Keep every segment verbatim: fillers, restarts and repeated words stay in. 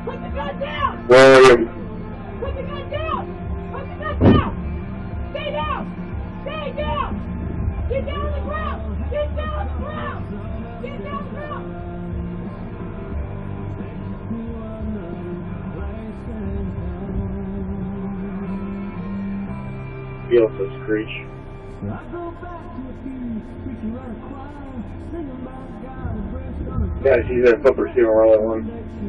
Put the gun down! William. Put the gun down! Put the gun down! Stay down! Stay down! Get down on the ground! Get down on the ground! Get down on the ground! Feel for Screech. Yeah, she's in a foot pursuit on roll one.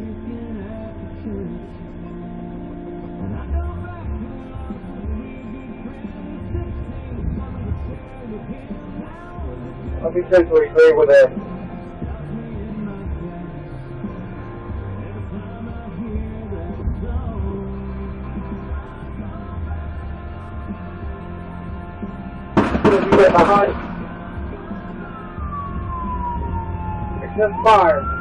I'll be centrally clear with a behind. Except fire.